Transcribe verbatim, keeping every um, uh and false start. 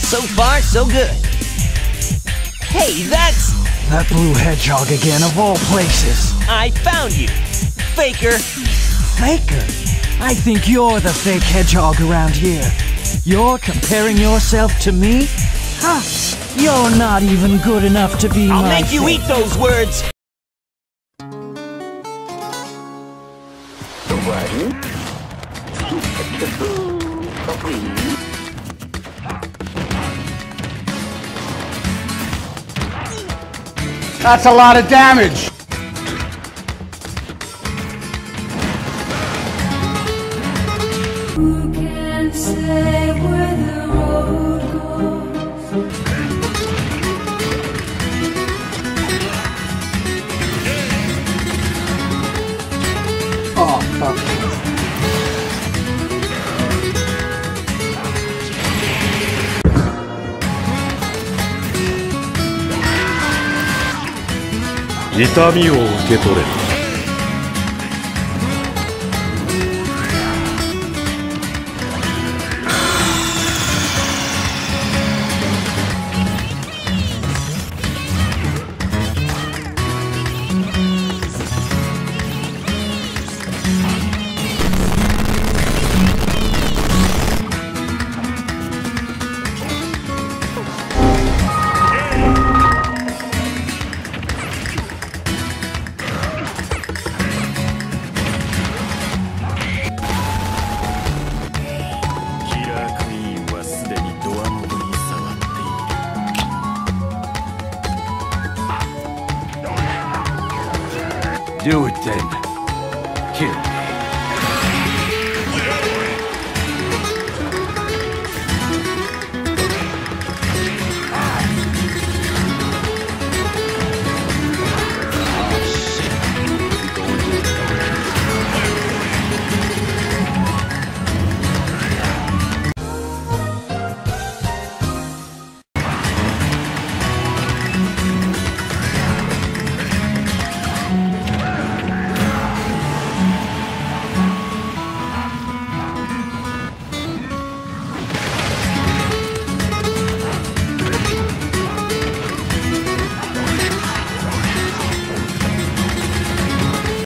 So far, so good. Hey, that's... That blue hedgehog again, of all places. I found you, Faker. Faker? I think you're the fake hedgehog around here. You're comparing yourself to me? Ha! You're not even good enough to be I'll my make you fake. eat those words. That's a lot of damage! Who can say where the road goes? Oh, fuck. 痛みを受け取れ。 Do it then.